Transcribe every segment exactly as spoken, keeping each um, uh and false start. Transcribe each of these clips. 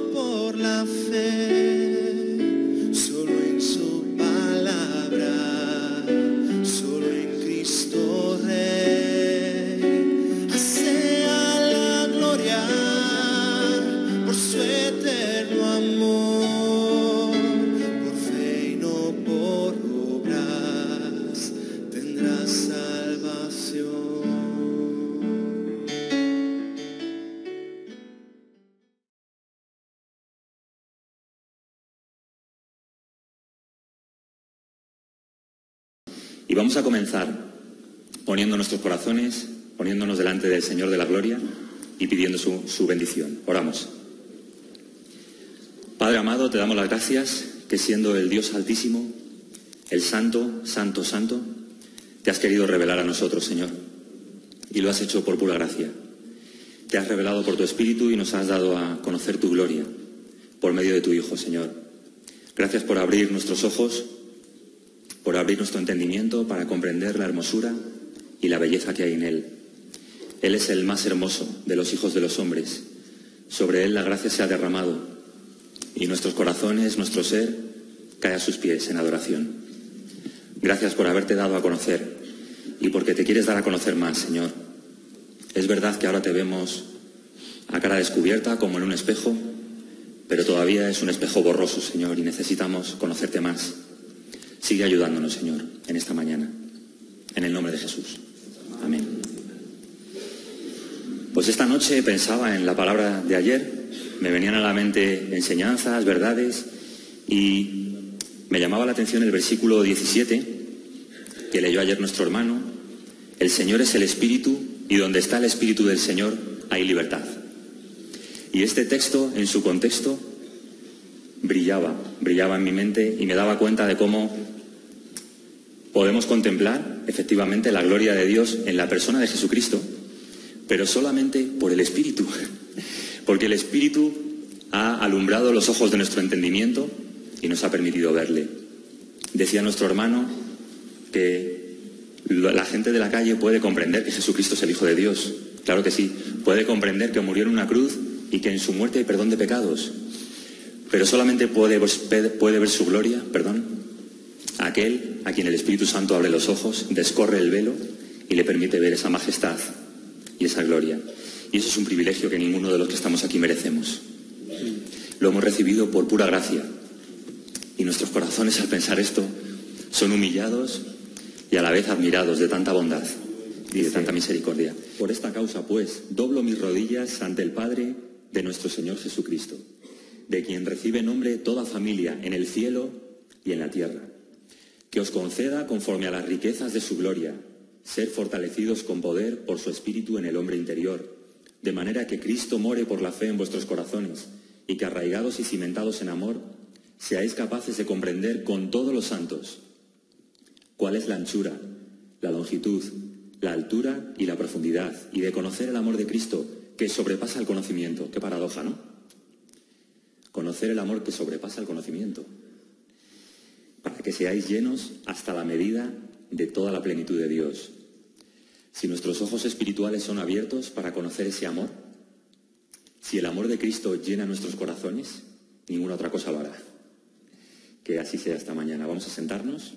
por la fe, solo en su palabra, solo en Cristo Rey. Sea la gloria por su eterno amor, por fe y no por obras tendrás salvación. Y vamos a comenzar poniendo nuestros corazones, poniéndonos delante del Señor de la Gloria y pidiendo su, su bendición. Oramos. Padre amado, te damos las gracias que siendo el Dios Altísimo, el Santo, Santo, Santo, te has querido revelar a nosotros, Señor. Y lo has hecho por pura gracia. Te has revelado por tu Espíritu y nos has dado a conocer tu gloria por medio de tu Hijo, Señor. Gracias por abrir nuestros ojos, por abrir nuestro entendimiento para comprender la hermosura y la belleza que hay en Él. Él es el más hermoso de los hijos de los hombres. Sobre Él la gracia se ha derramado y nuestros corazones, nuestro ser, cae a sus pies en adoración. Gracias por haberte dado a conocer y porque te quieres dar a conocer más, Señor. Es verdad que ahora te vemos a cara descubierta como en un espejo, pero todavía es un espejo borroso, Señor, y necesitamos conocerte más. Sigue ayudándonos, Señor, en esta mañana. En el nombre de Jesús. Amén. Pues esta noche pensaba en la palabra de ayer. Me venían a la mente enseñanzas, verdades, y me llamaba la atención el versículo diecisiete, que leyó ayer nuestro hermano. El Señor es el Espíritu, y donde está el Espíritu del Señor hay libertad. Y este texto, en su contexto, brillaba, brillaba en mi mente y me daba cuenta de cómo podemos contemplar efectivamente la gloria de Dios en la persona de Jesucristo, pero solamente por el Espíritu, porque el Espíritu ha alumbrado los ojos de nuestro entendimiento y nos ha permitido verle. Decía nuestro hermano que la gente de la calle puede comprender que Jesucristo es el Hijo de Dios, claro que sí, puede comprender que murió en una cruz y que en su muerte hay perdón de pecados, pero solamente puede, puede ver su gloria, perdón, aquel a quien el Espíritu Santo abre los ojos, descorre el velo y le permite ver esa majestad y esa gloria. Y eso es un privilegio que ninguno de los que estamos aquí merecemos. Lo hemos recibido por pura gracia. Y nuestros corazones al pensar esto son humillados y a la vez admirados de tanta bondad y de tanta misericordia. Por esta causa, pues, doblo mis rodillas ante el Padre de nuestro Señor Jesucristo, de quien recibe nombre toda familia en el cielo y en la tierra, que os conceda, conforme a las riquezas de su gloria, ser fortalecidos con poder por su Espíritu en el hombre interior, de manera que Cristo more por la fe en vuestros corazones, y que arraigados y cimentados en amor, seáis capaces de comprender con todos los santos cuál es la anchura, la longitud, la altura y la profundidad, y de conocer el amor de Cristo, que sobrepasa el conocimiento. Qué paradoja, ¿no? Conocer el amor que sobrepasa el conocimiento, para que seáis llenos hasta la medida de toda la plenitud de Dios. Si nuestros ojos espirituales son abiertos para conocer ese amor, si el amor de Cristo llena nuestros corazones, ninguna otra cosa lo hará. Que así sea esta mañana. Vamos a sentarnos.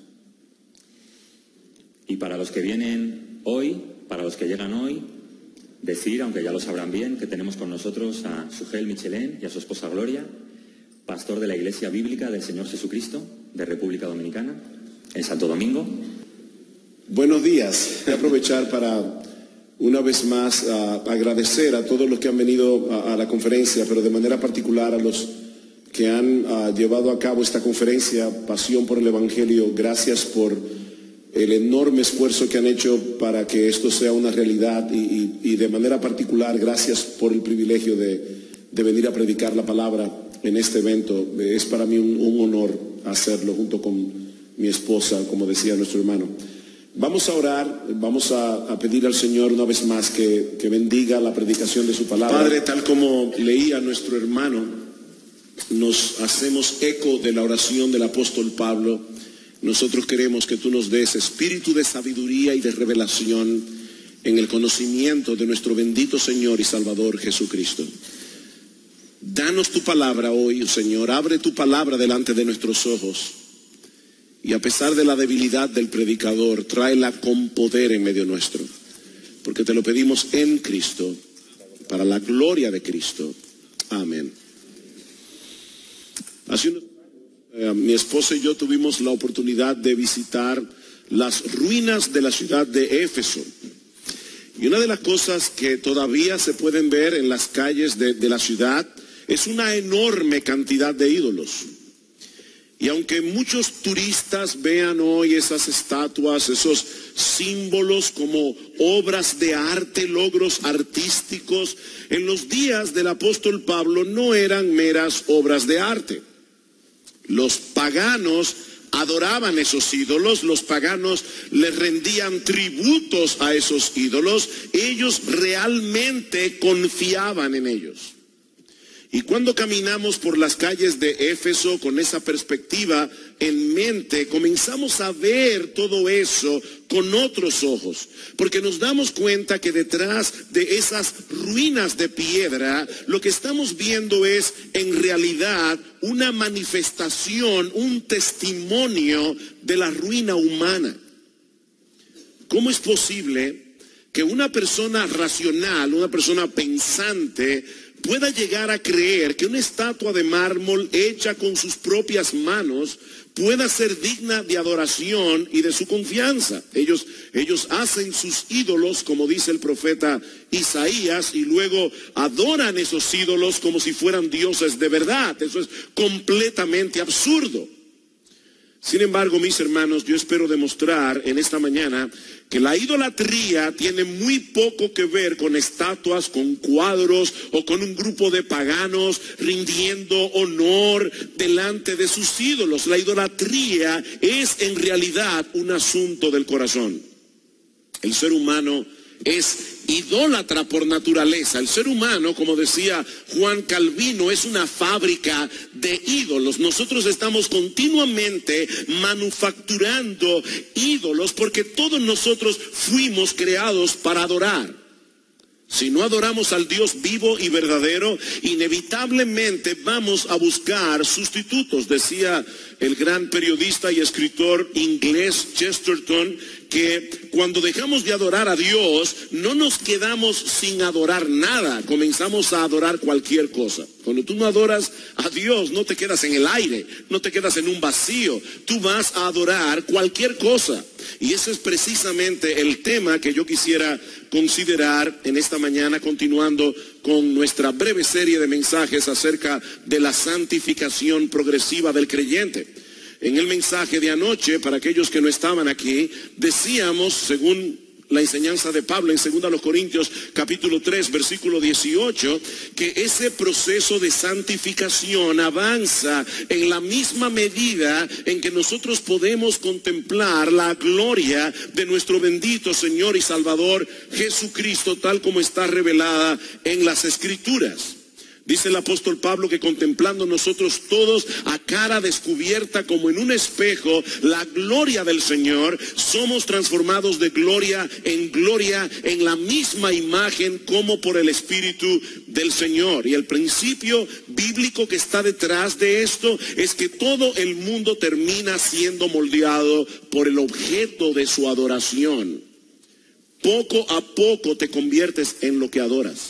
Y para los que vienen hoy, para los que llegan hoy, decir, aunque ya lo sabrán bien, que tenemos con nosotros a Sugel Michelén y a su esposa Gloria, pastor de la Iglesia Bíblica del Señor Jesucristo de República Dominicana, en Santo Domingo. Buenos días. Voy a aprovechar para una vez más uh, agradecer a todos los que han venido a, a la conferencia, pero de manera particular a los que han uh, llevado a cabo esta conferencia, Pasión por el Evangelio. Gracias por el enorme esfuerzo que han hecho para que esto sea una realidad y, y, y de manera particular, gracias por el privilegio de, de venir a predicar la palabra en este evento. Es para mí un, un honor hacerlo junto con mi esposa, como decía nuestro hermano. Vamos a orar, vamos a, a pedir al Señor una vez más que, que bendiga la predicación de su palabra. Padre, tal como leía nuestro hermano, nos hacemos eco de la oración del apóstol Pablo. Nosotros queremos que tú nos des espíritu de sabiduría y de revelación en el conocimiento de nuestro bendito Señor y Salvador Jesucristo. Danos tu palabra hoy, Señor. Abre tu palabra delante de nuestros ojos. Y a pesar de la debilidad del predicador, tráela con poder en medio nuestro. Porque te lo pedimos en Cristo, para la gloria de Cristo. Amén. Hace unos años, eh, mi esposa y yo tuvimos la oportunidad de visitar las ruinas de la ciudad de Éfeso. Y una de las cosas que todavía se pueden ver en las calles de, de la ciudad es una enorme cantidad de ídolos. Y aunque muchos turistas vean hoy esas estatuas, esos símbolos como obras de arte, logros artísticos, en los días del apóstol Pablo no eran meras obras de arte. Los paganos adoraban esos ídolos, los paganos les rendían tributos a esos ídolos, ellos realmente confiaban en ellos. Y cuando caminamos por las calles de Éfeso con esa perspectiva en mente, comenzamos a ver todo eso con otros ojos, porque nos damos cuenta que detrás de esas ruinas de piedra, lo que estamos viendo es en realidad una manifestación, un testimonio de la ruina humana. ¿Cómo es posible que una persona racional, una persona pensante, pueda llegar a creer que una estatua de mármol hecha con sus propias manos pueda ser digna de adoración y de su confianza? Ellos, ellos hacen sus ídolos, como dice el profeta Isaías, y luego adoran esos ídolos como si fueran dioses de verdad. Eso es completamente absurdo. Sin embargo, mis hermanos, yo espero demostrar en esta mañana que la idolatría tiene muy poco que ver con estatuas, con cuadros o con un grupo de paganos rindiendo honor delante de sus ídolos. La idolatría es en realidad un asunto del corazón. El ser humano es idólatra por naturaleza. El ser humano, como decía Juan Calvino, es una fábrica de ídolos. Nosotros estamos continuamente manufacturando ídolos porque todos nosotros fuimos creados para adorar. Si no adoramos al Dios vivo y verdadero, inevitablemente vamos a buscar sustitutos. Decía el gran periodista y escritor inglés Chesterton que cuando dejamos de adorar a Dios, no nos quedamos sin adorar nada, comenzamos a adorar cualquier cosa. Cuando tú no adoras a Dios, no te quedas en el aire, no te quedas en un vacío, tú vas a adorar cualquier cosa. Y ese es precisamente el tema que yo quisiera considerar en esta mañana, continuando con nuestra breve serie de mensajes acerca de la santificación progresiva del creyente. En el mensaje de anoche, para aquellos que no estaban aquí, decíamos, según la enseñanza de Pablo en segunda Corintios capítulo tres, versículo dieciocho, que ese proceso de santificación avanza en la misma medida en que nosotros podemos contemplar la gloria de nuestro bendito Señor y Salvador Jesucristo, tal como está revelada en las Escrituras. Dice el apóstol Pablo que contemplando nosotros todos a cara descubierta como en un espejo la gloria del Señor, somos transformados de gloria en gloria en la misma imagen como por el Espíritu del Señor. Y el principio bíblico que está detrás de esto es que todo el mundo termina siendo moldeado por el objeto de su adoración. Poco a poco te conviertes en lo que adoras.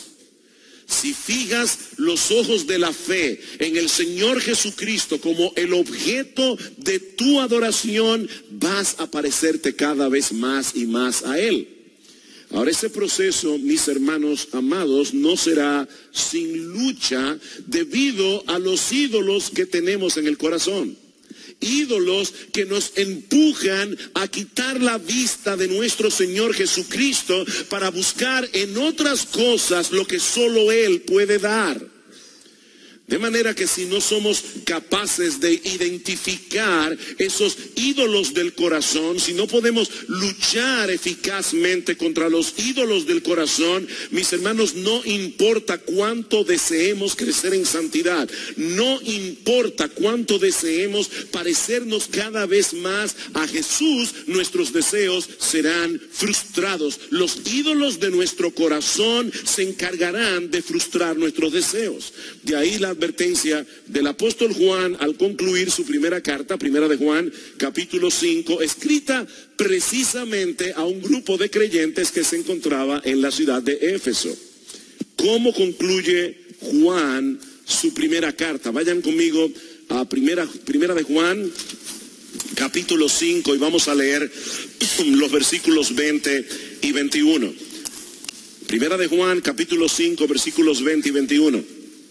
Si fijas los ojos de la fe en el Señor Jesucristo como el objeto de tu adoración, vas a parecerte cada vez más y más a Él. Ahora, ese proceso, mis hermanos amados, no será sin lucha debido a los ídolos que tenemos en el corazón. Ídolos que nos empujan a quitar la vista de nuestro Señor Jesucristo para buscar en otras cosas lo que solo Él puede dar. De manera que si no somos capaces de identificar esos ídolos del corazón, si no podemos luchar eficazmente contra los ídolos del corazón, mis hermanos, no importa cuánto deseemos crecer en santidad, no importa cuánto deseemos parecernos cada vez más a Jesús, nuestros deseos serán frustrados. Los ídolos de nuestro corazón se encargarán de frustrar nuestros deseos. De ahí la advertencia del apóstol Juan al concluir su primera carta, primera de Juan, capítulo cinco, escrita precisamente a un grupo de creyentes que se encontraba en la ciudad de Éfeso. ¿Cómo concluye Juan su primera carta? Vayan conmigo a primera, primera de Juan, capítulo cinco, y vamos a leer los versículos veinte y veintiuno. Primera de Juan, capítulo cinco, versículos veinte y veintiuno.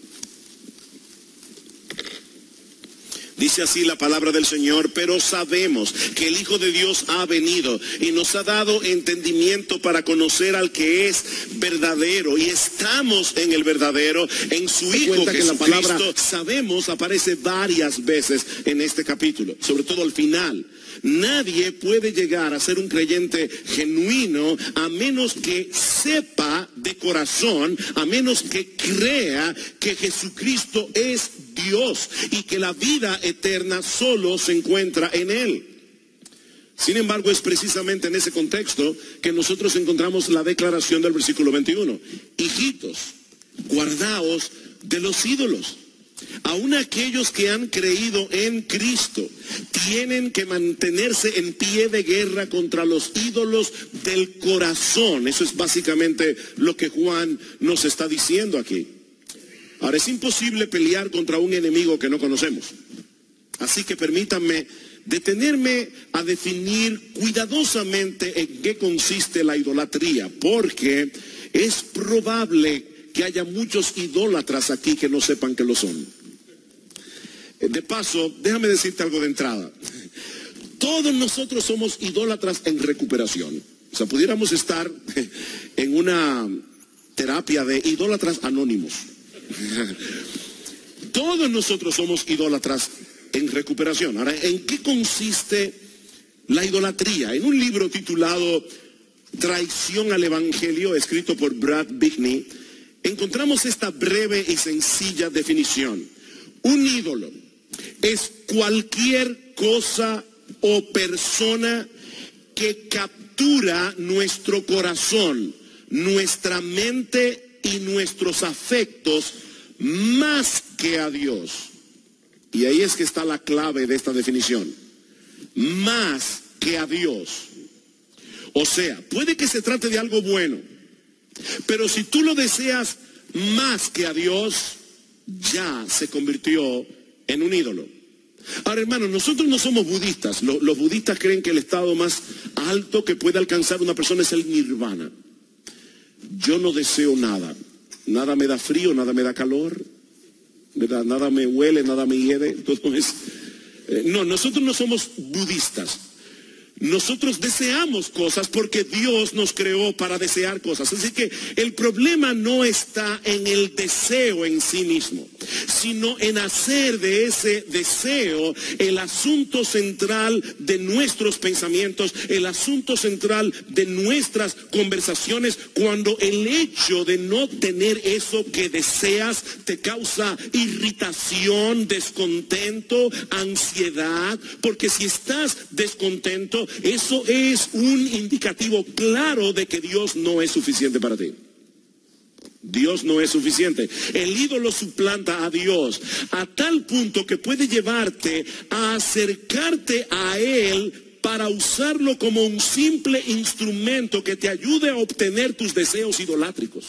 Dice así la palabra del Señor: pero sabemos que el Hijo de Dios ha venido y nos ha dado entendimiento para conocer al que es verdadero, y estamos en el verdadero, en su Hijo Jesucristo. Que la palabra sabemos aparece varias veces en este capítulo, sobre todo al final. Nadie puede llegar a ser un creyente genuino a menos que sepa de corazón, a menos que crea que Jesucristo es Dios y que la vida eterna solo se encuentra en Él. Sin embargo, es precisamente en ese contexto que nosotros encontramos la declaración del versículo veintiuno. Hijitos, guardaos de los ídolos. Aún aquellos que han creído en Cristo tienen que mantenerse en pie de guerra contra los ídolos del corazón. Eso es básicamente lo que Juan nos está diciendo aquí. Ahora, es imposible pelear contra un enemigo que no conocemos. Así que permítanme detenerme a definir cuidadosamente en qué consiste la idolatría, porque es probable que haya muchos idólatras aquí que no sepan que lo son. De paso, déjame decirte algo de entrada. Todos nosotros somos idólatras en recuperación. O sea, pudiéramos estar en una terapia de idólatras anónimos. Todos nosotros somos idólatras en recuperación. Ahora, ¿en qué consiste la idolatría? En un libro titulado Traición al Evangelio, escrito por Brad Bickney, encontramos esta breve y sencilla definición. Un ídolo es cualquier cosa o persona que captura nuestro corazón, nuestra mente y nuestros afectos más que a Dios. Y ahí es que está la clave de esta definición. Más que a Dios. O sea, puede que se trate de algo bueno, pero si tú lo deseas más que a Dios, ya se convirtió en un ídolo. Ahora, hermanos, nosotros no somos budistas. Los, los budistas creen que el estado más alto que puede alcanzar una persona es el nirvana. Yo no deseo nada. Nada me da frío, nada me da calor, ¿verdad? Nada me huele, nada me hiede. Todo es... eh, no, nosotros no somos budistas. Nosotros deseamos cosas porque Dios nos creó para desear cosas. Así que el problema no está en el deseo en sí mismo, sino en hacer de ese deseo el asunto central de nuestros pensamientos, el asunto central de nuestras conversaciones, cuando el hecho de no tener eso que deseas te causa irritación, descontento, ansiedad, porque si estás descontento, eso es un indicativo claro de que Dios no es suficiente para ti. Dios no es suficiente. El ídolo suplanta a Dios a tal punto que puede llevarte a acercarte a Él para usarlo como un simple instrumento que te ayude a obtener tus deseos idolátricos.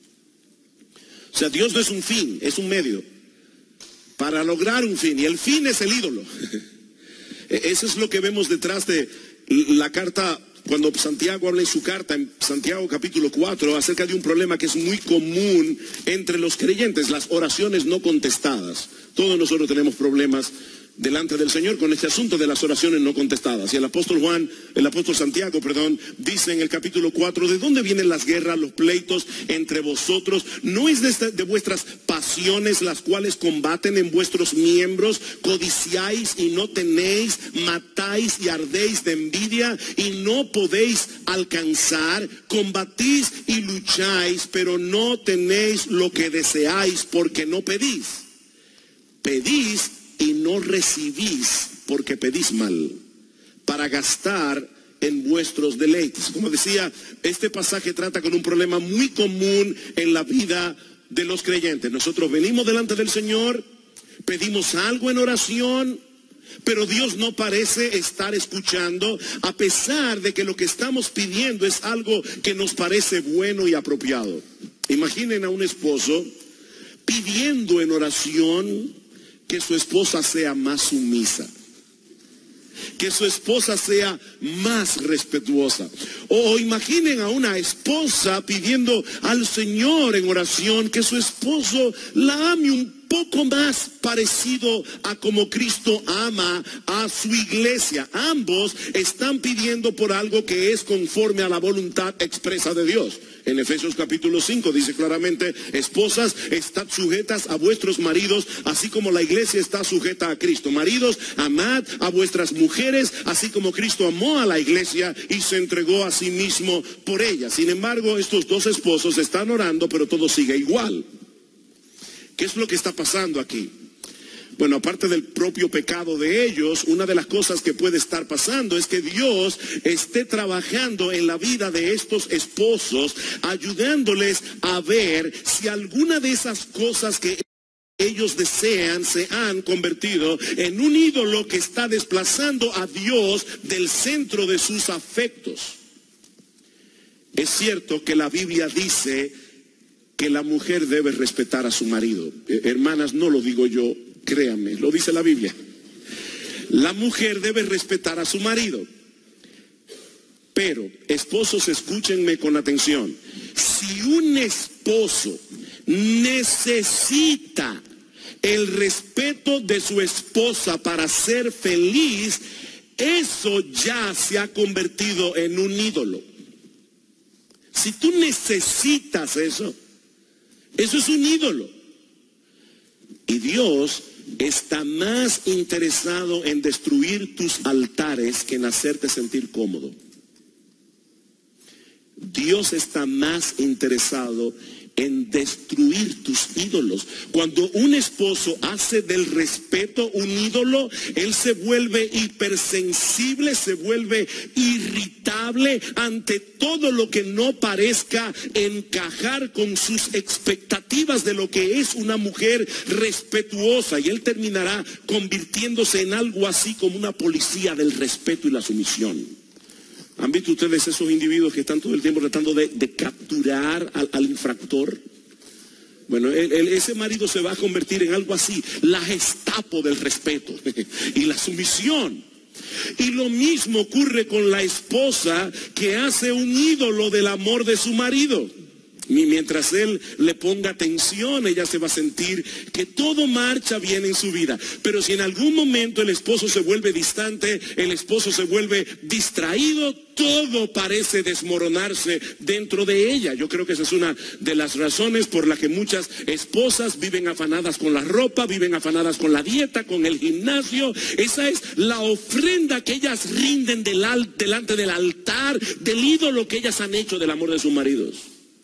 O sea, Dios no es un fin, es un medio para lograr un fin, y el fin es el ídolo. Eso es lo que vemos detrás de la carta, cuando Santiago habla en su carta, en Santiago capítulo cuatro, acerca de un problema que es muy común entre los creyentes, las oraciones no contestadas. Todos nosotros tenemos problemas delante del Señor con este asunto de las oraciones no contestadas. Y el apóstol Juan, el apóstol Santiago, perdón, dice en el capítulo cuatro, ¿de dónde vienen las guerras, los pleitos entre vosotros? ¿No es de, esta, de vuestras pasiones las cuales combaten en vuestros miembros? Codiciáis y no tenéis, matáis y ardéis de envidia y no podéis alcanzar, combatís y lucháis, pero no tenéis lo que deseáis porque no pedís. Pedís y no recibís porque pedís mal, para gastar en vuestros deleites. Como decía, este pasaje trata con un problema muy común en la vida de los creyentes. Nosotros venimos delante del Señor, pedimos algo en oración, pero Dios no parece estar escuchando, a pesar de que lo que estamos pidiendo es algo que nos parece bueno y apropiado. Imaginen a un esposo pidiendo en oración que su esposa sea más sumisa, que su esposa sea más respetuosa. O, o imaginen a una esposa pidiendo al Señor en oración que su esposo la ame un poco más parecido a como Cristo ama a su iglesia. Ambos están pidiendo por algo que es conforme a la voluntad expresa de Dios. En Efesios capítulo cinco dice claramente, esposas, estad sujetas a vuestros maridos, así como la iglesia está sujeta a Cristo. Maridos, amad a vuestras mujeres, así como Cristo amó a la iglesia y se entregó a sí mismo por ella. Sin embargo, estos dos esposos están orando, pero todo sigue igual. ¿Qué es lo que está pasando aquí? Bueno, aparte del propio pecado de ellos, una de las cosas que puede estar pasando es que Dios esté trabajando en la vida de estos esposos, ayudándoles a ver si alguna de esas cosas que ellos desean se han convertido en un ídolo que está desplazando a Dios del centro de sus afectos. Es cierto que la Biblia dice que la mujer debe respetar a su marido. Eh, hermanas, no lo digo yo, créanme, lo dice la Biblia. La mujer debe respetar a su marido. Pero, esposos, escúchenme con atención. Si un esposo necesita el respeto de su esposa para ser feliz, eso ya se ha convertido en un ídolo. Si tú necesitas eso, eso es un ídolo. Y Dios está más interesado en destruir tus altares que en hacerte sentir cómodo. Dios está más interesado en destruir tus ídolos. Cuando un esposo hace del respeto un ídolo, él se vuelve hipersensible, se vuelve irritable ante todo lo que no parezca encajar con sus expectativas de lo que es una mujer respetuosa, y él terminará convirtiéndose en algo así como una policía del respeto y la sumisión. ¿Han visto ustedes esos individuos que están todo el tiempo tratando de, de capturar al, al infractor? Bueno, el, el, ese marido se va a convertir en algo así, la Gestapo del respeto y la sumisión. Y lo mismo ocurre con la esposa que hace un ídolo del amor de su marido. Y mientras él le ponga atención, ella se va a sentir que todo marcha bien en su vida. Pero si en algún momento el esposo se vuelve distante, el esposo se vuelve distraído, todo parece desmoronarse dentro de ella. Yo creo que esa es una de las razones por las que muchas esposas viven afanadas con la ropa, viven afanadas con la dieta, con el gimnasio. Esa es la ofrenda que ellas rinden delante del altar, del ídolo que ellas han hecho del amor de sus maridos.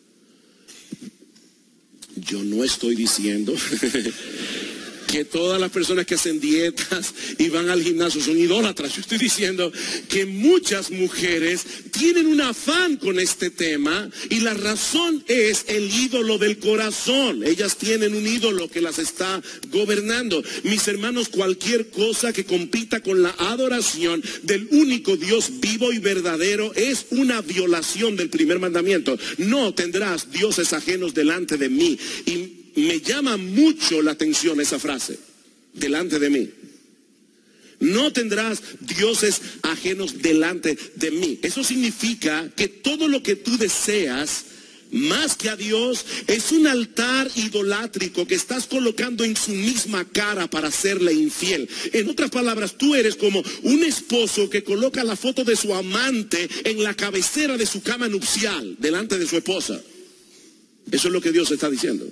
Yo no estoy diciendo que todas las personas que hacen dietas y van al gimnasio son idólatras. Yo estoy diciendo que muchas mujeres tienen un afán con este tema, y la razón es el ídolo del corazón. Ellas tienen un ídolo que las está gobernando. Mis hermanos, cualquier cosa que compita con la adoración del único Dios vivo y verdadero es una violación del primer mandamiento. No tendrás dioses ajenos delante de mí. Y me llama mucho la atención esa frase, delante de mí. No tendrás dioses ajenos delante de mí. Eso significa que todo lo que tú deseas más que a Dios, es un altar idolátrico que estás colocando en su misma cara para hacerle infiel. En otras palabras, tú eres como un esposo que coloca la foto de su amante en la cabecera de su cama nupcial, delante de su esposa. Eso es lo que Dios está diciendo.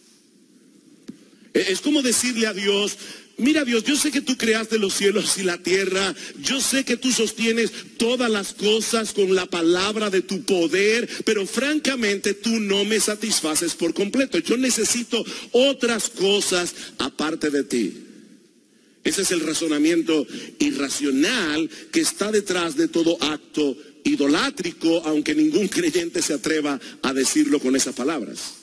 Es como decirle a Dios: mira, Dios, yo sé que tú creaste los cielos y la tierra, yo sé que tú sostienes todas las cosas con la palabra de tu poder, pero francamente tú no me satisfaces por completo. Yo necesito otras cosas aparte de ti. Ese es el razonamiento irracional que está detrás de todo acto idolátrico, aunque ningún creyente se atreva a decirlo con esas palabras.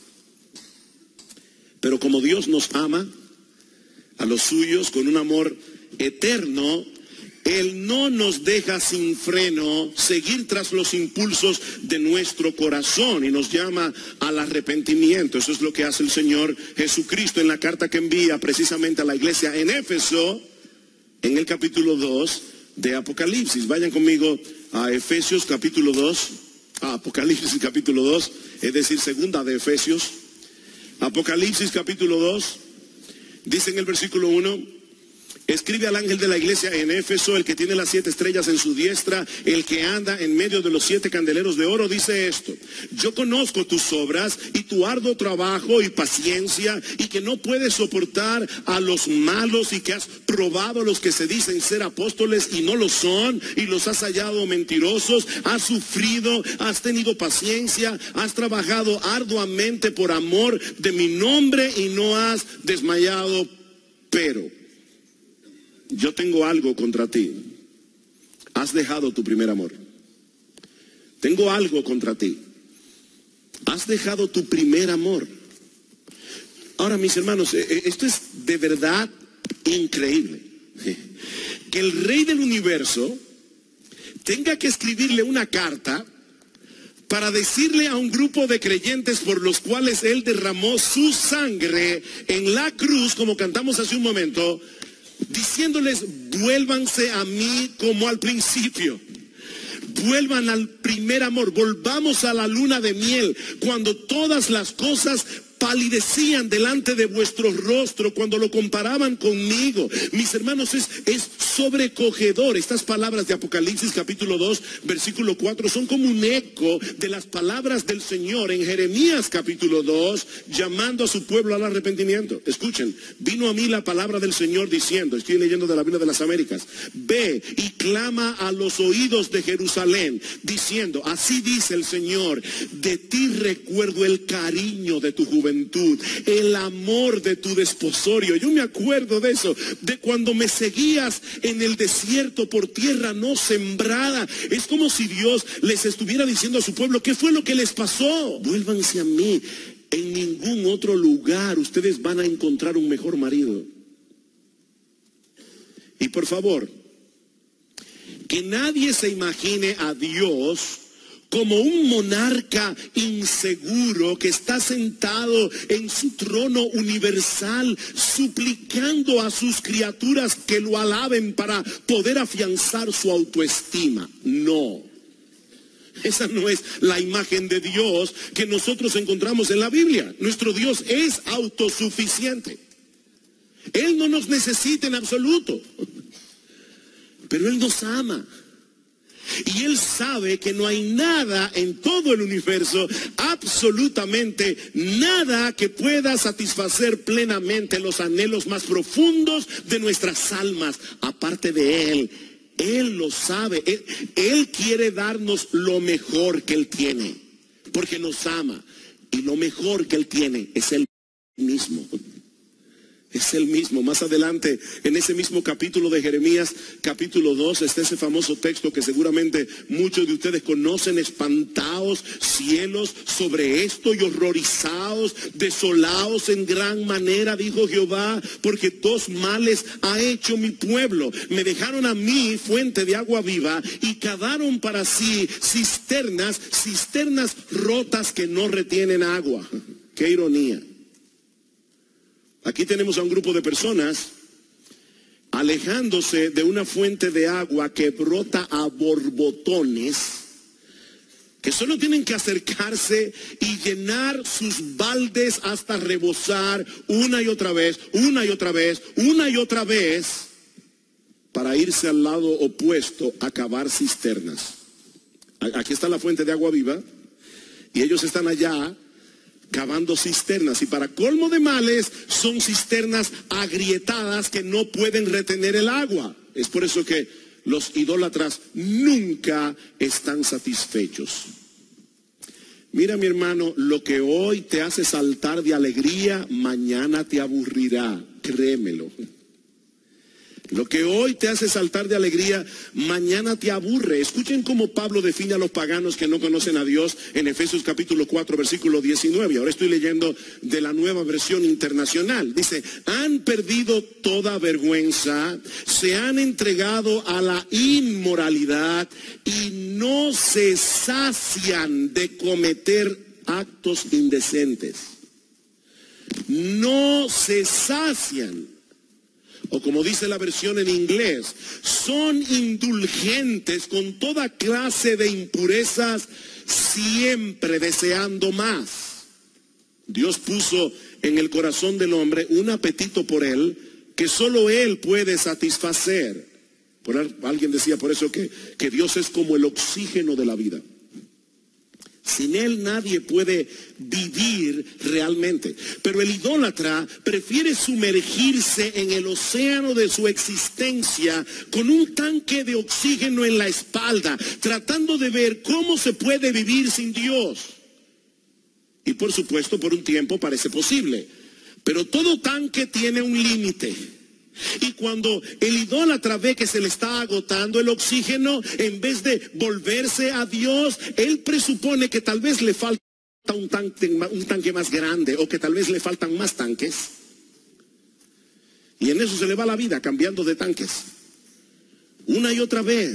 Pero como Dios nos ama a los suyos con un amor eterno, Él no nos deja sin freno seguir tras los impulsos de nuestro corazón y nos llama al arrepentimiento. Eso es lo que hace el Señor Jesucristo en la carta que envía precisamente a la iglesia en Éfeso, en el capítulo dos de Apocalipsis. Vayan conmigo a Efesios capítulo dos, a Apocalipsis capítulo dos, es decir, segunda de Efesios. Apocalipsis capítulo dos, dice en el versículo uno: escribe al ángel de la iglesia en Éfeso, el que tiene las siete estrellas en su diestra, el que anda en medio de los siete candeleros de oro, dice esto: yo conozco tus obras y tu arduo trabajo y paciencia, y que no puedes soportar a los malos, y que has probado a los que se dicen ser apóstoles y no lo son, y los has hallado mentirosos. Has sufrido, has tenido paciencia, has trabajado arduamente por amor de mi nombre y no has desmayado. Pero yo tengo algo contra ti: has dejado tu primer amor. Tengo algo contra ti: has dejado tu primer amor. Ahora, mis hermanos, esto es de verdad increíble. Que el Rey del universo tenga que escribirle una carta para decirle a un grupo de creyentes por los cuales Él derramó su sangre en la cruz, como cantamos hace un momento, diciéndoles: vuélvanse a mí como al principio, vuelvan al primer amor, volvamos a la luna de miel, cuando todas las cosas palidecían delante de vuestro rostro, cuando lo comparaban conmigo. Mis hermanos, es, es sobrecogedor. Estas palabras de Apocalipsis capítulo dos, versículo cuatro, son como un eco de las palabras del Señor en Jeremías capítulo dos, llamando a su pueblo al arrepentimiento. Escuchen: vino a mí la palabra del Señor diciendo, estoy leyendo de la Biblia de las Américas: ve y clama a los oídos de Jerusalén, diciendo, así dice el Señor, de ti recuerdo el cariño de tu juventud, el amor de tu desposorio. Yo me acuerdo de eso, de cuando me seguías en el desierto por tierra no sembrada. Es como si Dios les estuviera diciendo a su pueblo: ¿qué fue lo que les pasó? Vuélvanse a mí. En ningún otro lugar ustedes van a encontrar un mejor marido. Y por favor, que nadie se imagine a Dios como un monarca inseguro que está sentado en su trono universal suplicando a sus criaturas que lo alaben para poder afianzar su autoestima. No. Esa no es la imagen de Dios que nosotros encontramos en la Biblia. Nuestro Dios es autosuficiente. Él no nos necesita en absoluto. Pero Él nos ama. Y Él sabe que no hay nada en todo el universo, absolutamente nada, que pueda satisfacer plenamente los anhelos más profundos de nuestras almas, aparte de Él. Él lo sabe. Él, Él quiere darnos lo mejor que Él tiene, porque nos ama. Y lo mejor que Él tiene es Él mismo. Es el mismo. Más adelante, en ese mismo capítulo de Jeremías, capítulo dos, está ese famoso texto que seguramente muchos de ustedes conocen: espantaos cielos sobre esto y horrorizaos, desolaos en gran manera, dijo Jehová, porque dos males ha hecho mi pueblo. Me dejaron a mí fuente de agua viva y cavaron para sí cisternas, cisternas rotas que no retienen agua. Qué ironía. Aquí tenemos a un grupo de personas alejándose de una fuente de agua que brota a borbotones, que solo tienen que acercarse y llenar sus baldes hasta rebosar una y otra vez, una y otra vez, una y otra vez, para irse al lado opuesto a cavar cisternas. Aquí está la fuente de agua viva y ellos están allá cavando cisternas, y para colmo de males son cisternas agrietadas que no pueden retener el agua. Es por eso que los idólatras nunca están satisfechos. Mira, mi hermano, lo que hoy te hace saltar de alegría, mañana te aburrirá, créemelo. Lo que hoy te hace saltar de alegría, mañana te aburre. Escuchen cómo Pablo define a los paganos que no conocen a Dios en Efesios capítulo cuatro, versículo diecinueve. Ahora estoy leyendo de la Nueva Versión Internacional. Dice, han perdido toda vergüenza, se han entregado a la inmoralidad y no se sacian de cometer actos indecentes. No se sacian. O como dice la versión en inglés, son indulgentes con toda clase de impurezas, siempre deseando más. Dios puso en el corazón del hombre un apetito por él que solo él puede satisfacer. Por, alguien decía por eso que, que Dios es como el oxígeno de la vida. Sin él nadie puede vivir realmente. Pero el idólatra prefiere sumergirse en el océano de su existencia con un tanque de oxígeno en la espalda, tratando de ver cómo se puede vivir sin Dios. Y por supuesto, por un tiempo parece posible. Pero todo tanque tiene un límite. Y cuando el idólatra ve que se le está agotando el oxígeno, en vez de volverse a Dios, él presupone que tal vez le falta un tanque, un tanque más grande, o que tal vez le faltan más tanques. Y en eso se le va la vida, cambiando de tanques. Una y otra vez,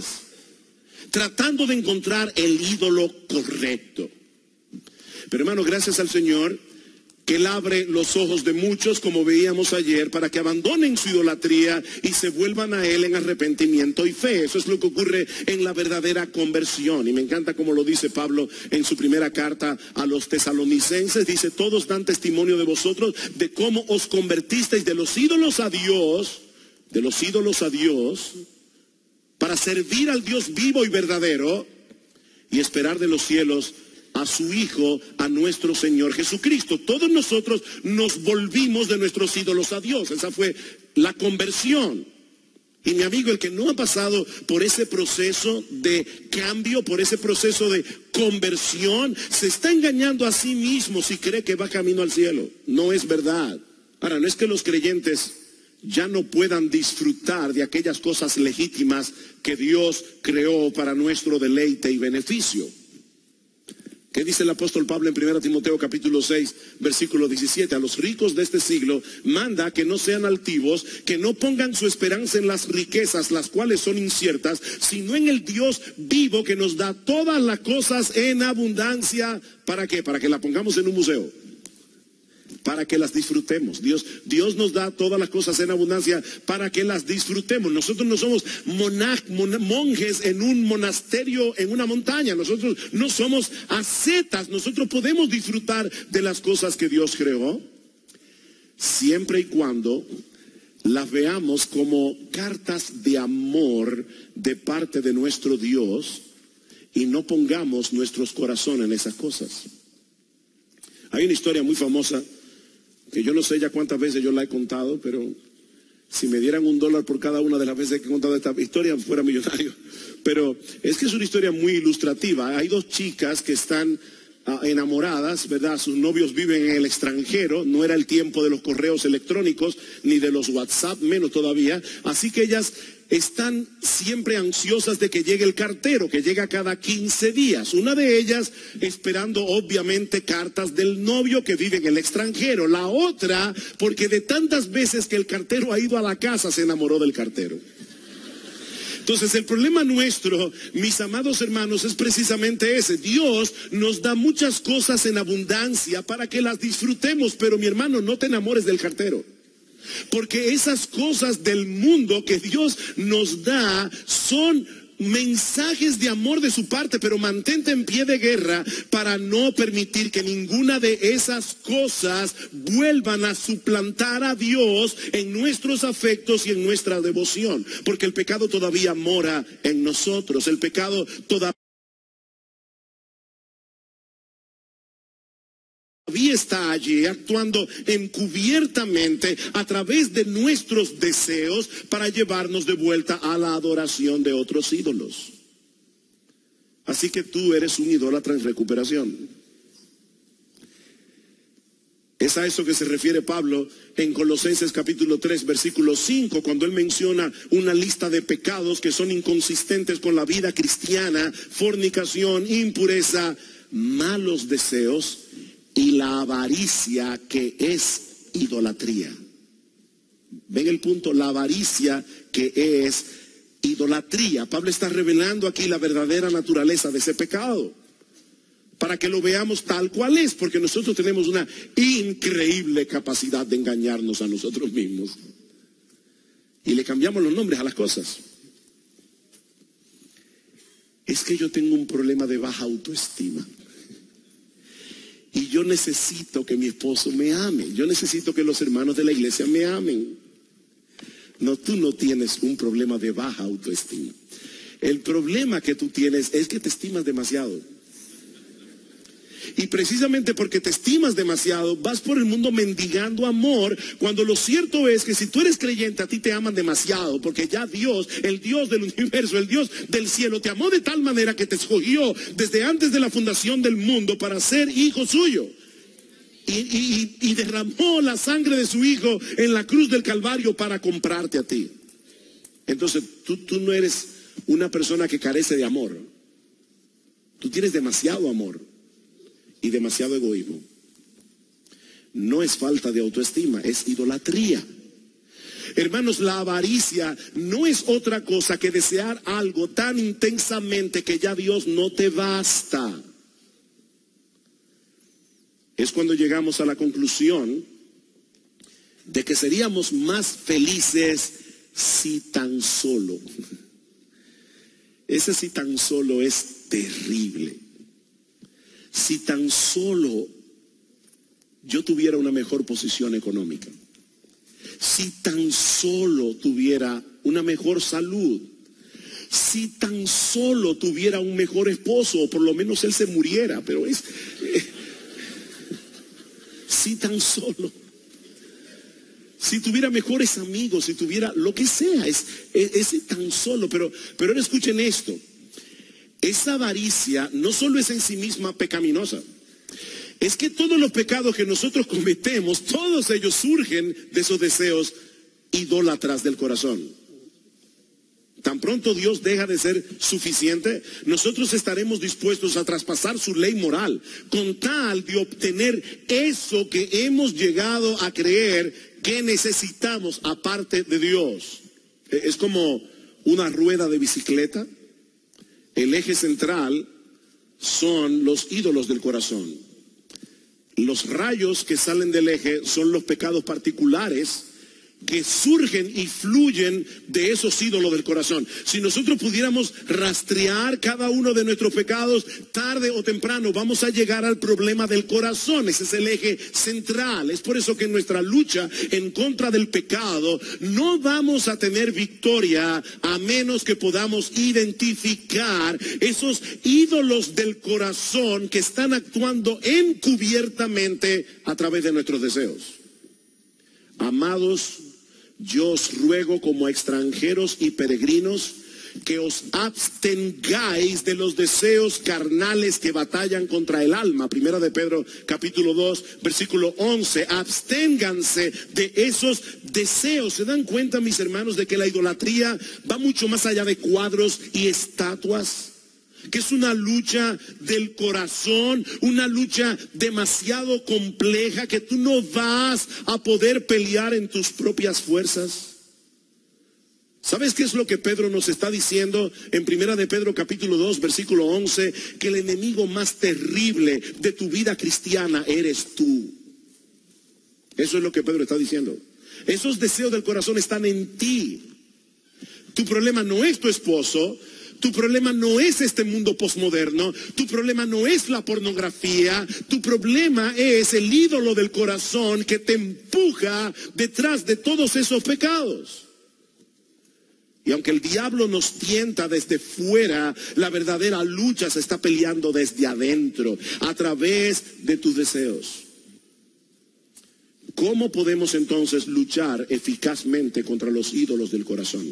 tratando de encontrar el ídolo correcto. Pero hermano, gracias al Señor, que Él abre los ojos de muchos, como veíamos ayer, para que abandonen su idolatría y se vuelvan a Él en arrepentimiento y fe. Eso es lo que ocurre en la verdadera conversión. Y me encanta como lo dice Pablo en su primera carta a los tesalonicenses. Dice, todos dan testimonio de vosotros de cómo os convertisteis de los ídolos a Dios, de los ídolos a Dios, para servir al Dios vivo y verdadero y esperar de los cielos a su Hijo, a nuestro Señor Jesucristo. Todos nosotros nos volvimos de nuestros ídolos a Dios. Esa fue la conversión. Y mi amigo, el que no ha pasado por ese proceso de cambio, por ese proceso de conversión, se está engañando a sí mismo si cree que va camino al cielo. No es verdad. Ahora, no es que los creyentes ya no puedan disfrutar de aquellas cosas legítimas que Dios creó para nuestro deleite y beneficio. ¿Qué dice el apóstol Pablo en primera Timoteo capítulo seis, versículo diecisiete? A los ricos de este siglo manda que no sean altivos, que no pongan su esperanza en las riquezas, las cuales son inciertas, sino en el Dios vivo que nos da todas las cosas en abundancia. ¿Para qué? Para que la pongamos en un museo. Para que las disfrutemos. Dios, Dios nos da todas las cosas en abundancia para que las disfrutemos. Nosotros no somos monaj, mon, monjes en un monasterio, en una montaña. Nosotros no somos ascetas. Nosotros podemos disfrutar de las cosas que Dios creó, siempre y cuando las veamos como cartas de amor de parte de nuestro Dios y no pongamos nuestros corazones en esas cosas. Hay una historia muy famosa que yo no sé ya cuántas veces yo la he contado, pero si me dieran un dólar por cada una de las veces que he contado esta historia, fuera millonario. Pero es que es una historia muy ilustrativa. Hay dos chicas que están uh, enamoradas, ¿verdad? Sus novios viven en el extranjero, no era el tiempo de los correos electrónicos, ni de los WhatsApp, menos todavía. Así que ellas están siempre ansiosas de que llegue el cartero, que llega cada quince días. Una de ellas esperando obviamente cartas del novio que vive en el extranjero. La otra, porque de tantas veces que el cartero ha ido a la casa, se enamoró del cartero. Entonces el problema nuestro, mis amados hermanos, es precisamente ese. Dios nos da muchas cosas en abundancia para que las disfrutemos, pero mi hermano, no te enamores del cartero. Porque esas cosas del mundo que Dios nos da son mensajes de amor de su parte, pero mantente en pie de guerra para no permitir que ninguna de esas cosas vuelvan a suplantar a Dios en nuestros afectos y en nuestra devoción, porque el pecado todavía mora en nosotros, el pecado todavía está allí actuando encubiertamente a través de nuestros deseos para llevarnos de vuelta a la adoración de otros ídolos. Así que tú eres un idólatra en recuperación. Es a eso que se refiere Pablo en Colosenses capítulo tres, versículo cinco, cuando él menciona una lista de pecados que son inconsistentes con la vida cristiana: fornicación, impureza, malos deseos y la avaricia, que es idolatría. ¿Ven el punto? La avaricia, que es idolatría. Pablo está revelando aquí la verdadera naturaleza de ese pecado, para que lo veamos tal cual es, porque nosotros tenemos una increíble capacidad de engañarnos a nosotros mismos. Y le cambiamos los nombres a las cosas. Es que yo tengo un problema de baja autoestima. Y yo necesito que mi esposo me ame. Yo necesito que los hermanos de la iglesia me amen. No, tú no tienes un problema de baja autoestima. El problema que tú tienes es que te estimas demasiado. Y precisamente porque te estimas demasiado, vas por el mundo mendigando amor, cuando lo cierto es que si tú eres creyente, a ti te aman demasiado, porque ya Dios, el Dios del universo, el Dios del cielo, te amó de tal manera que te escogió desde antes de la fundación del mundo para ser hijo suyo. Y, y, y derramó la sangre de su hijo en la cruz del Calvario para comprarte a ti. Entonces tú, tú no eres una persona que carece de amor. Tú tienes demasiado amor y demasiado egoísmo. No es falta de autoestima, es idolatría. Hermanos, la avaricia no es otra cosa que desear algo tan intensamente que ya Dios no te basta. Es cuando llegamos a la conclusión de que seríamos más felices si tan solo. Ese si tan solo es terrible. Si tan solo yo tuviera una mejor posición económica, si tan solo tuviera una mejor salud, si tan solo tuviera un mejor esposo, o por lo menos él se muriera, pero es... Eh, si tan solo, si tuviera mejores amigos, si tuviera lo que sea, es, es, es tan solo, pero, pero ahora escuchen esto. Esa avaricia no solo es en sí misma pecaminosa, es que todos los pecados que nosotros cometemos, todos ellos surgen de esos deseos idólatras del corazón. Tan pronto Dios deja de ser suficiente, nosotros estaremos dispuestos a traspasar su ley moral con tal de obtener eso que hemos llegado a creer que necesitamos aparte de Dios. Es como una rueda de bicicleta. El eje central son los ídolos del corazón. Los rayos que salen del eje son los pecados particulares que surgen y fluyen de esos ídolos del corazón. Si nosotros pudiéramos rastrear cada uno de nuestros pecados, tarde o temprano vamos a llegar al problema del corazón. Ese es el eje central. Es por eso que en nuestra lucha en contra del pecado no vamos a tener victoria a menos que podamos identificar esos ídolos del corazón que están actuando encubiertamente a través de nuestros deseos. Amados, yo os ruego como extranjeros y peregrinos que os abstengáis de los deseos carnales que batallan contra el alma. Primera de Pedro capítulo dos versículo once. Absténganse de esos deseos. ¿Se dan cuenta, mis hermanos, de que la idolatría va mucho más allá de cuadros y estatuas? Que es una lucha del corazón, una lucha demasiado compleja que tú no vas a poder pelear en tus propias fuerzas. ¿Sabes qué es lo que Pedro nos está diciendo en Primera de Pedro capítulo dos versículo once? Que el enemigo más terrible de tu vida cristiana eres tú. Eso es lo que Pedro está diciendo. Esos deseos del corazón están en ti. Tu problema no es tu esposo. Tu problema no es este mundo posmoderno. Tu problema no es la pornografía. Tu problema es el ídolo del corazón que te empuja detrás de todos esos pecados. Y aunque el diablo nos tienta desde fuera, la verdadera lucha se está peleando desde adentro, a través de tus deseos. ¿Cómo podemos entonces luchar eficazmente contra los ídolos del corazón?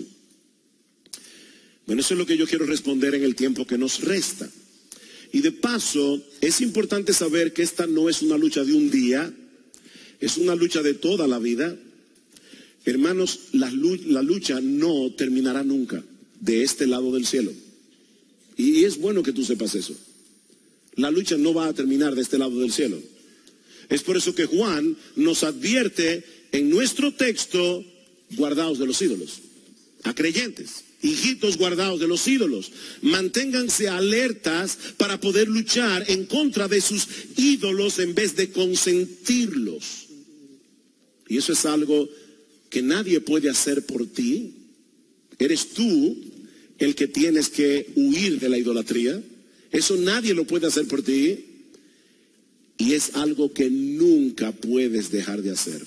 Bueno, eso es lo que yo quiero responder en el tiempo que nos resta. Y de paso, es importante saber que esta no es una lucha de un día, es una lucha de toda la vida. Hermanos, la, la lucha no terminará nunca de este lado del cielo. Y es bueno que tú sepas eso. La lucha no va a terminar de este lado del cielo. Es por eso que Juan nos advierte en nuestro texto, guardaos de los ídolos, a creyentes, hijitos guardaos de los ídolos. Manténganse alertas para poder luchar en contra de sus ídolos en vez de consentirlos. Y eso es algo que nadie puede hacer por ti. Eres tú el que tienes que huir de la idolatría. Eso nadie lo puede hacer por ti. Y es algo que nunca puedes dejar de hacer.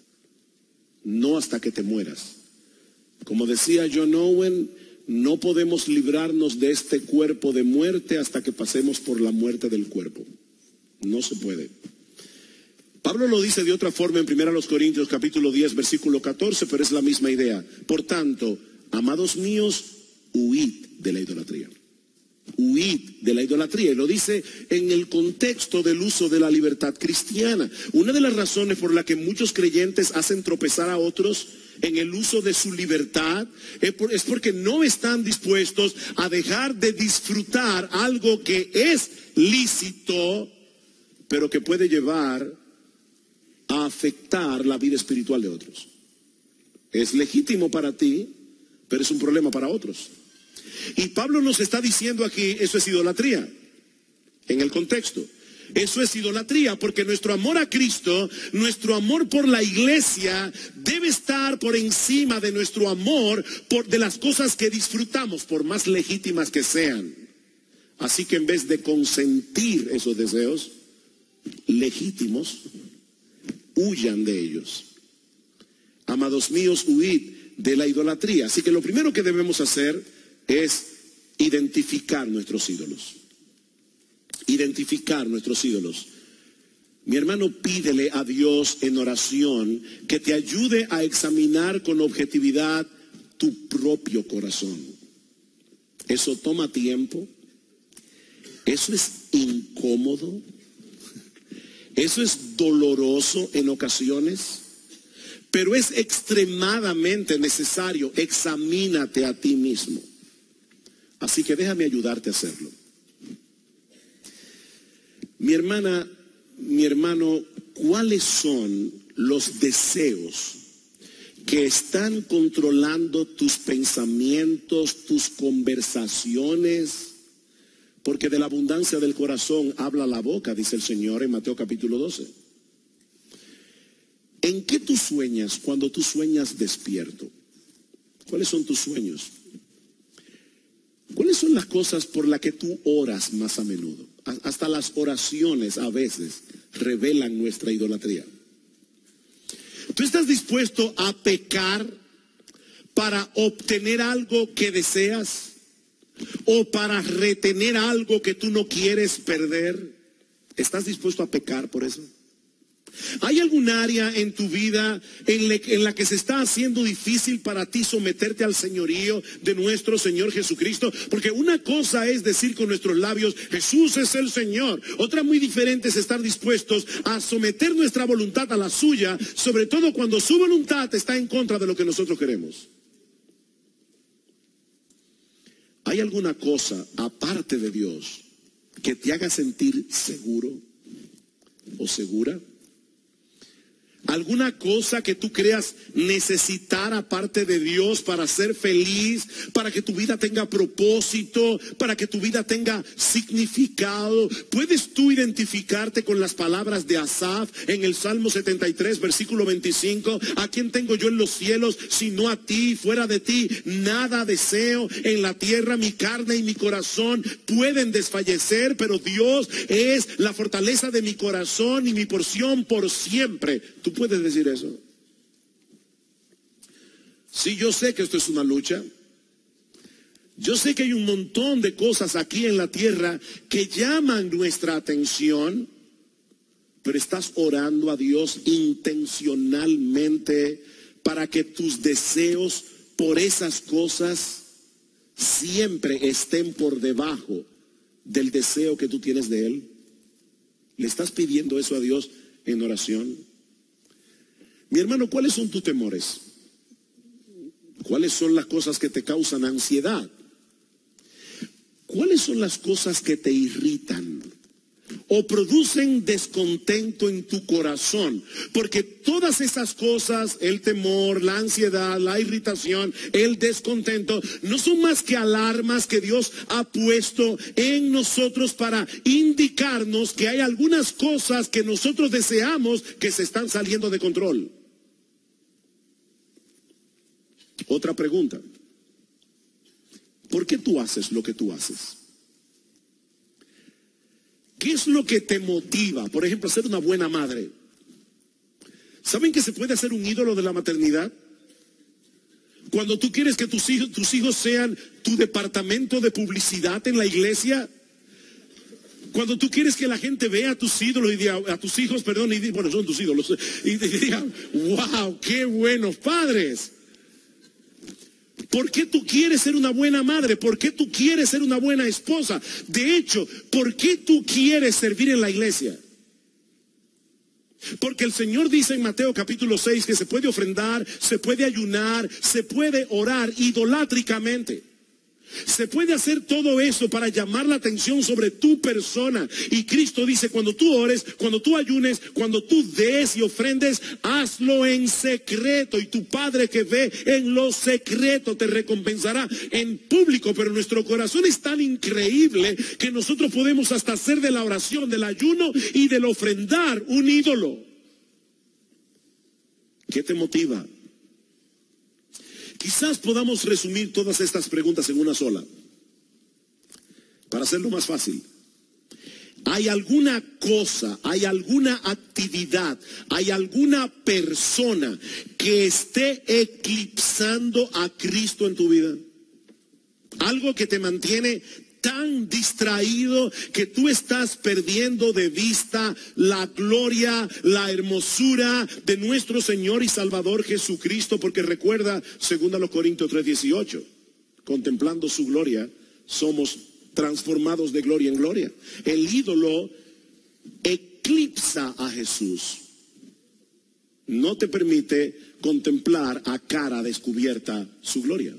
No hasta que te mueras. Como decía John Owen, no podemos librarnos de este cuerpo de muerte hasta que pasemos por la muerte del cuerpo. No se puede. Pablo lo dice de otra forma en primera Corintios capítulo diez versículo catorce, pero es la misma idea. Por tanto, amados míos, huid de la idolatría. Huid de la idolatría. Y lo dice en el contexto del uso de la libertad cristiana. Una de las razones por la que muchos creyentes hacen tropezar a otros en el uso de su libertad es porque no están dispuestos a dejar de disfrutar algo que es lícito, pero que puede llevar a afectar la vida espiritual de otros. Es legítimo para ti, pero es un problema para otros. Y Pablo nos está diciendo aquí, eso es idolatría, en el contexto. Eso es idolatría, porque nuestro amor a Cristo, nuestro amor por la iglesia, debe estar por encima de nuestro amor por, de las cosas que disfrutamos, por más legítimas que sean. Así que en vez de consentir esos deseos legítimos, huyan de ellos. Amados míos, huid de la idolatría. Así que lo primero que debemos hacer es identificar nuestros ídolos. Identificar nuestros ídolos. Mi hermano, pídele a Dios en oración que te ayude a examinar con objetividad tu propio corazón. Eso toma tiempo. Eso es incómodo. Eso es doloroso en ocasiones. Pero es extremadamente necesario. Examínate a ti mismo. Así que déjame ayudarte a hacerlo. Mi hermana, mi hermano, ¿cuáles son los deseos que están controlando tus pensamientos, tus conversaciones? Porque de la abundancia del corazón habla la boca, dice el Señor en Mateo capítulo doce. ¿En qué tú sueñas cuando tú sueñas despierto? ¿Cuáles son tus sueños? ¿Cuáles son las cosas por las que tú oras más a menudo? Hasta las oraciones a veces revelan nuestra idolatría. ¿Tú estás dispuesto a pecar para obtener algo que deseas? ¿O para retener algo que tú no quieres perder? ¿Estás dispuesto a pecar por eso? ¿Hay algún área en tu vida en, le, en la que se está haciendo difícil para ti someterte al señorío de nuestro Señor Jesucristo? Porque una cosa es decir con nuestros labios, Jesús es el Señor. Otra muy diferente es estar dispuestos a someter nuestra voluntad a la suya, sobre todo cuando su voluntad está en contra de lo que nosotros queremos. ¿Hay alguna cosa aparte de Dios que te haga sentir seguro o segura? ¿Alguna cosa que tú creas necesitar aparte de Dios para ser feliz, para que tu vida tenga propósito, para que tu vida tenga significado? ¿Puedes tú identificarte con las palabras de Asaf en el Salmo setenta y tres, versículo veinticinco? ¿A quién tengo yo en los cielos sino a ti? Fuera de ti nada deseo. En la tierra mi carne y mi corazón pueden desfallecer, pero Dios es la fortaleza de mi corazón y mi porción por siempre. ¿Tú puedes decir eso? Sí, yo sé que esto es una lucha. Yo sé que hay un montón de cosas aquí en la tierra que llaman nuestra atención, pero estás orando a Dios intencionalmente para que tus deseos por esas cosas siempre estén por debajo del deseo que tú tienes de Él. ¿Le estás pidiendo eso a Dios en oración? Mi hermano, ¿cuáles son tus temores? ¿Cuáles son las cosas que te causan ansiedad? ¿Cuáles son las cosas que te irritan o producen descontento en tu corazón? Porque todas esas cosas, el temor, la ansiedad, la irritación, el descontento, no son más que alarmas que Dios ha puesto en nosotros para indicarnos que hay algunas cosas que nosotros deseamos que se están saliendo de control. Otra pregunta: ¿por qué tú haces lo que tú haces? ¿Qué es lo que te motiva? Por ejemplo, a ser una buena madre. ¿Saben que se puede hacer un ídolo de la maternidad? Cuando tú quieres que tus hijos, tus hijos sean tu departamento de publicidad en la iglesia. Cuando tú quieres que la gente vea a tus ídolos y diga, a tus hijos, perdón, y diga, bueno, son tus ídolos, y digan, wow, qué buenos padres. ¿Por qué tú quieres ser una buena madre? ¿Por qué tú quieres ser una buena esposa? De hecho, ¿por qué tú quieres servir en la iglesia? Porque el Señor dice en Mateo capítulo seis que se puede ofrendar, se puede ayunar, se puede orar idolátricamente. Se puede hacer todo eso para llamar la atención sobre tu persona. Y Cristo dice, cuando tú ores, cuando tú ayunes, cuando tú des y ofrendes, hazlo en secreto. Y tu Padre que ve en lo secreto te recompensará en público. Pero nuestro corazón es tan increíble que nosotros podemos hasta hacer de la oración, del ayuno y del ofrendar un ídolo. ¿Qué te motiva? Quizás podamos resumir todas estas preguntas en una sola, para hacerlo más fácil. ¿Hay alguna cosa, hay alguna actividad, hay alguna persona que esté eclipsando a Cristo en tu vida? Algo que te mantiene tan distraído que tú estás perdiendo de vista la gloria, la hermosura de nuestro Señor y Salvador Jesucristo. Porque recuerda, según a los Corintios tres dieciocho, contemplando su gloria, somos transformados de gloria en gloria. El ídolo eclipsa a Jesús. No te permite contemplar a cara descubierta su gloria.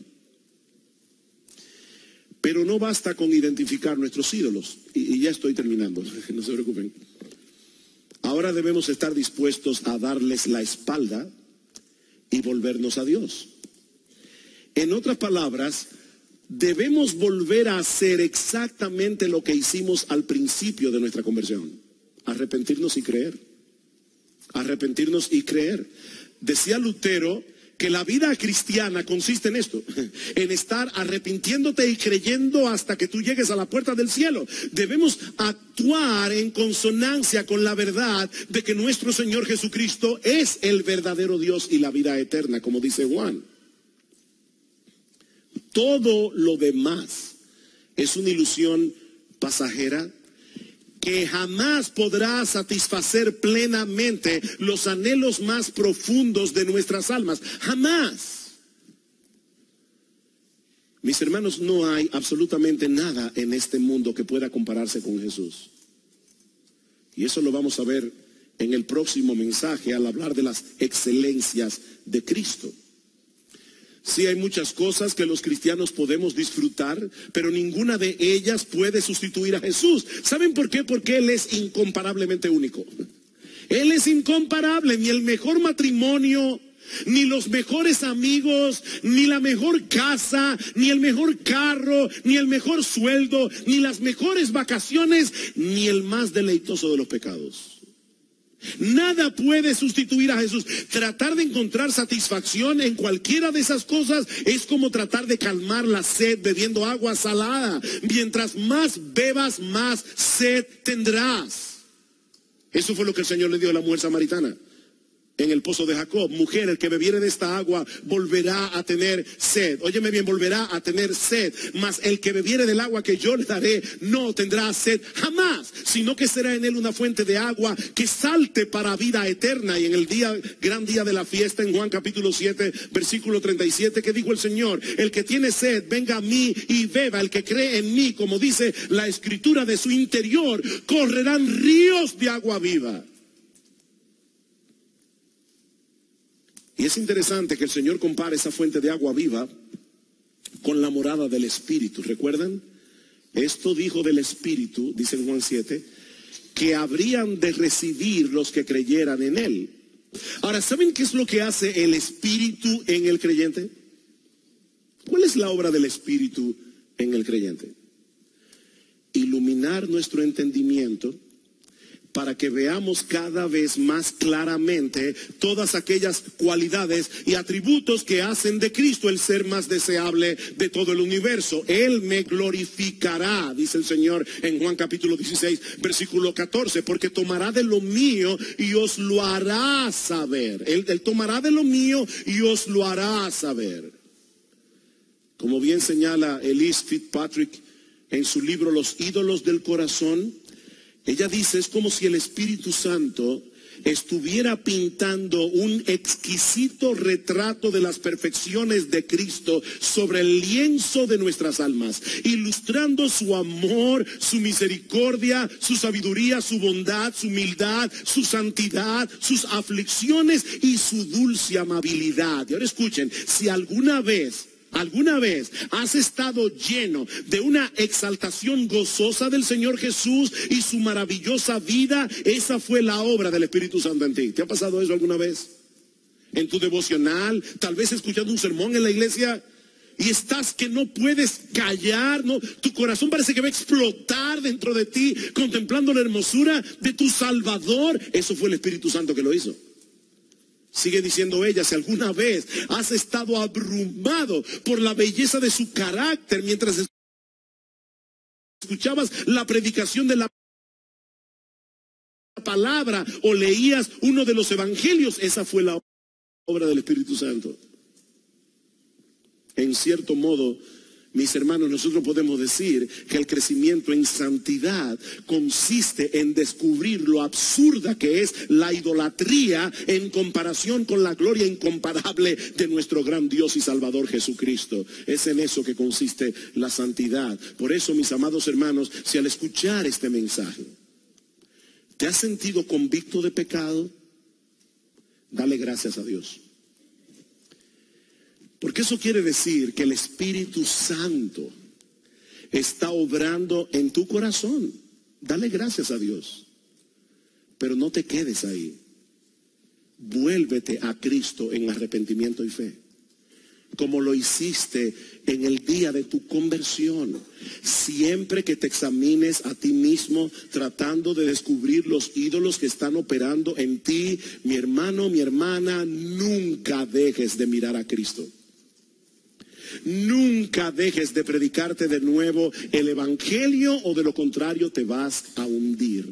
Pero no basta con identificar nuestros ídolos. Y, y ya estoy terminando, no se preocupen. Ahora debemos estar dispuestos a darles la espalda y volvernos a Dios. En otras palabras, debemos volver a hacer exactamente lo que hicimos al principio de nuestra conversión. Arrepentirnos y creer. Arrepentirnos y creer. Decía Lutero que la vida cristiana consiste en esto, en estar arrepintiéndote y creyendo hasta que tú llegues a la puerta del cielo. Debemos actuar en consonancia con la verdad de que nuestro Señor Jesucristo es el verdadero Dios y la vida eterna, como dice Juan. Todo lo demás es una ilusión pasajera que jamás podrá satisfacer plenamente los anhelos más profundos de nuestras almas. Jamás. Mis hermanos, no hay absolutamente nada en este mundo que pueda compararse con Jesús. Y eso lo vamos a ver en el próximo mensaje al hablar de las excelencias de Cristo. Sí, hay muchas cosas que los cristianos podemos disfrutar, pero ninguna de ellas puede sustituir a Jesús. ¿Saben por qué? Porque Él es incomparablemente único. Él es incomparable, ni el mejor matrimonio, ni los mejores amigos, ni la mejor casa, ni el mejor carro, ni el mejor sueldo, ni las mejores vacaciones, ni el más deleitoso de los pecados. Nada puede sustituir a Jesús. Tratar de encontrar satisfacción en cualquiera de esas cosas es como tratar de calmar la sed bebiendo agua salada. Mientras más bebas, más sed tendrás. Eso fue lo que el Señor le dio a la mujer samaritana en el pozo de Jacob. Mujer, el que bebiere de esta agua volverá a tener sed. Óyeme bien, volverá a tener sed. Mas el que bebiere del agua que yo le daré no tendrá sed jamás, sino que será en él una fuente de agua que salte para vida eterna. Y en el día, gran día de la fiesta, en Juan capítulo siete, versículo treinta y siete, que dijo el Señor: el que tiene sed, venga a mí y beba. El que cree en mí, como dice la escritura, de su interior correrán ríos de agua viva. Y es interesante que el Señor compare esa fuente de agua viva con la morada del Espíritu. ¿Recuerdan? Esto dijo del Espíritu, dice en Juan siete, que habrían de recibir los que creyeran en Él. Ahora, ¿saben qué es lo que hace el Espíritu en el creyente? ¿Cuál es la obra del Espíritu en el creyente? Iluminar nuestro entendimiento para que veamos cada vez más claramente todas aquellas cualidades y atributos que hacen de Cristo el ser más deseable de todo el universo. Él me glorificará, dice el Señor en Juan capítulo dieciséis, versículo catorce, porque tomará de lo mío y os lo hará saber. Él, él tomará de lo mío y os lo hará saber. Como bien señala Elise Fitzpatrick en su libro Los ídolos del corazón, ella dice, es como si el Espíritu Santo estuviera pintando un exquisito retrato de las perfecciones de Cristo sobre el lienzo de nuestras almas, ilustrando su amor, su misericordia, su sabiduría, su bondad, su humildad, su santidad, sus aflicciones y su dulce amabilidad. Y ahora escuchen, si alguna vez ¿Alguna vez has estado lleno de una exaltación gozosa del Señor Jesús y su maravillosa vida? Esa fue la obra del Espíritu Santo en ti. ¿Te ha pasado eso alguna vez? En tu devocional, tal vez escuchando un sermón en la iglesia, y estás que no puedes callar, ¿no? Tu corazón parece que va a explotar dentro de ti, contemplando la hermosura de tu Salvador. Eso fue el Espíritu Santo que lo hizo. Sigue diciendo ella, si alguna vez has estado abrumado por la belleza de su carácter mientras escuchabas la predicación de la palabra o leías uno de los evangelios, esa fue la obra del Espíritu Santo. En cierto modo, mis hermanos, nosotros podemos decir que el crecimiento en santidad consiste en descubrir lo absurda que es la idolatría en comparación con la gloria incomparable de nuestro gran Dios y Salvador Jesucristo. Es en eso que consiste la santidad. Por eso, mis amados hermanos, si al escuchar este mensaje te has sentido convicto de pecado, dale gracias a Dios. Porque eso quiere decir que el Espíritu Santo está obrando en tu corazón. Dale gracias a Dios. Pero no te quedes ahí. Vuélvete a Cristo en arrepentimiento y fe, como lo hiciste en el día de tu conversión. Siempre que te examines a ti mismo, tratando de descubrir los ídolos que están operando en ti, mi hermano, mi hermana, nunca dejes de mirar a Cristo. Nunca dejes de predicarte de nuevo el evangelio, o de lo contrario te vas a hundir.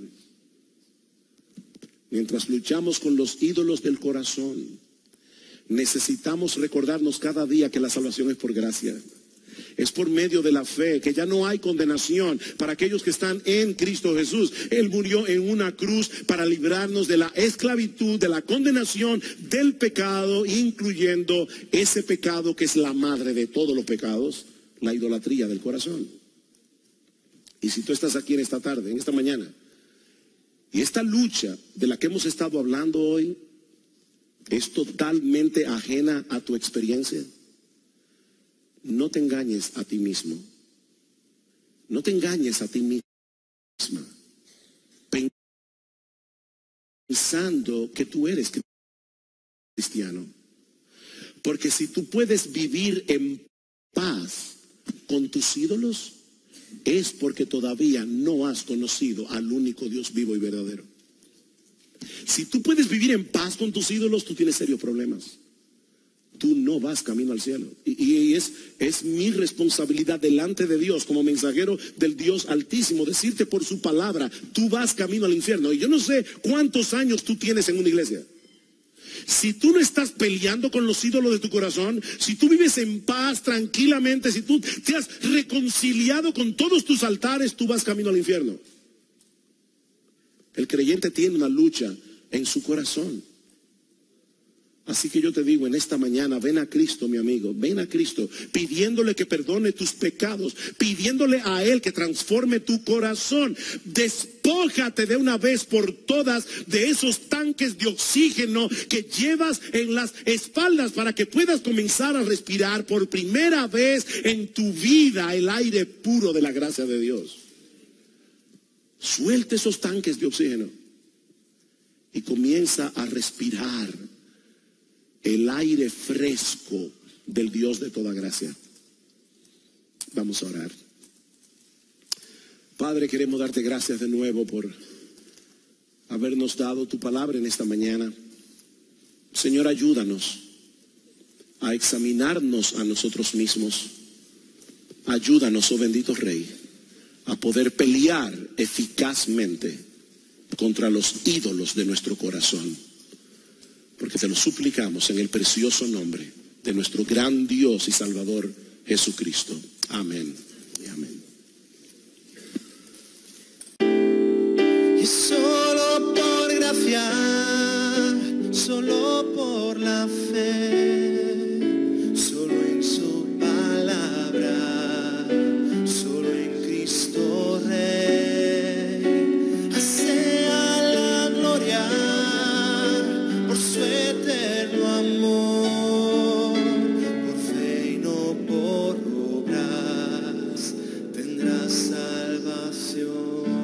Mientras luchamos con los ídolos del corazón, necesitamos recordarnos cada día que la salvación es por gracia. Es por medio de la fe, que ya no hay condenación para aquellos que están en Cristo Jesús. Él murió en una cruz para librarnos de la esclavitud, de la condenación, del pecado, incluyendo ese pecado que es la madre de todos los pecados, la idolatría del corazón. Y si tú estás aquí en esta tarde, en esta mañana, y esta lucha de la que hemos estado hablando hoy es totalmente ajena a tu experiencia, no te engañes a ti mismo. No te engañes a ti misma pensando que tú eres cristiano. Porque si tú puedes vivir en paz con tus ídolos, es porque todavía no has conocido al único Dios vivo y verdadero. Si tú puedes vivir en paz con tus ídolos, tú tienes serios problemas. Tú no vas camino al cielo. Y, y es, es mi responsabilidad delante de Dios, como mensajero del Dios Altísimo, decirte por su palabra, tú vas camino al infierno. Y yo no sé cuántos años tú tienes en una iglesia. Si tú no estás peleando con los ídolos de tu corazón, si tú vives en paz, tranquilamente, si tú te has reconciliado con todos tus altares, tú vas camino al infierno. El creyente tiene una lucha en su corazón. Así que yo te digo en esta mañana, ven a Cristo, mi amigo, ven a Cristo, pidiéndole que perdone tus pecados, pidiéndole a Él que transforme tu corazón. Despójate de una vez por todas de esos tanques de oxígeno que llevas en las espaldas para que puedas comenzar a respirar por primera vez en tu vida el aire puro de la gracia de Dios. Suelta esos tanques de oxígeno y comienza a respirar el aire fresco del Dios de toda gracia. Vamos a orar. Padre, queremos darte gracias de nuevo por habernos dado tu palabra en esta mañana. Señor, ayúdanos a examinarnos a nosotros mismos. Ayúdanos, oh bendito Rey, a poder pelear eficazmente contra los ídolos de nuestro corazón. Porque te lo suplicamos en el precioso nombre de nuestro gran Dios y Salvador Jesucristo. Amén y amén. Y solo por gracia, solo por la fe, solo en su palabra, solo en Cristo Rey, sea la gloria por su eterno amor, por fe y no por obras tendrás salvación.